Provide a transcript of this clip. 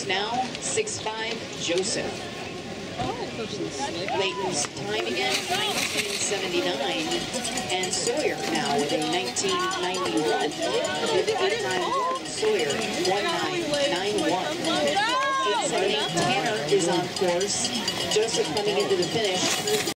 course now, 6'5", Joseph. Layton's time again, 1979, and Sawyer now with a 1991. With 891, Sawyer, 1991. 878, Tanner is on course. Joseph coming into the finish.